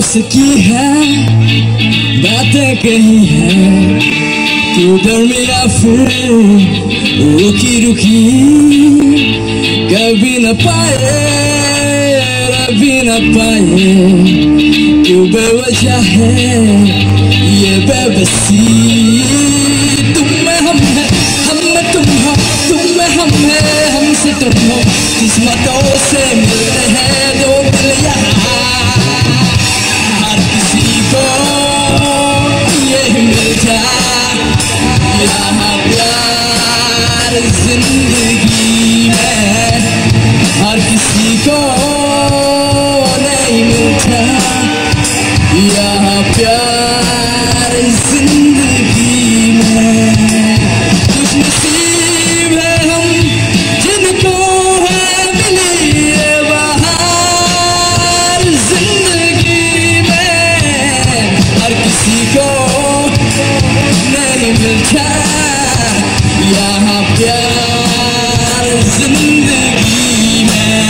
की है बातें कही है तू दरमिया फिर रुकी रुकी कभी न पाए रबी न पाए क्यों बेवजह है ये बेबसी तुम में हम है हम में तुम हो तुम में हम है हमसे तुम हो किस्मतों से मिलते हैं दो दिल यहाँ हर किसी को ये मिलता यहाँ प्यार जिंदगी में हर किसी को नहीं मिलता यहाँ प्यार जिंदगी में कुछ नसीब है हम जिनको है मिली ये बहार जिंदगी में हर किसी को नहीं मिलता यहाँ प्यार जिंदगी में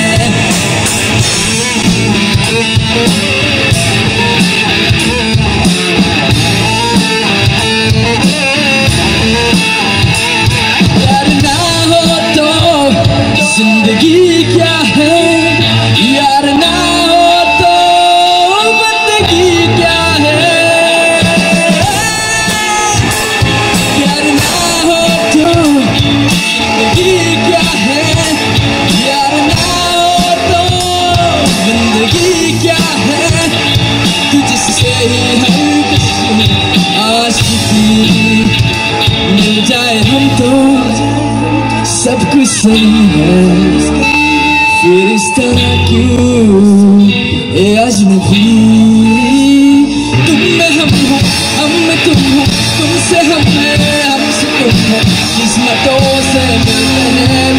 यार ना हो तो जिंदगी क्या है यार ना हो तो बंदगी क्या है यार ना हो तो जिंदगी क्या है यार ना हो तो जिंदगी क्या है तुझसे ही हर किसी आशिकी मिल जाए हम तो सब कुछ सही है फिर इस तरह क्यों ए अजनबी तुम में हम हो हम में तुम हो तुमसे हम है हमसे तुम हो किस्मतों से मिलते हैं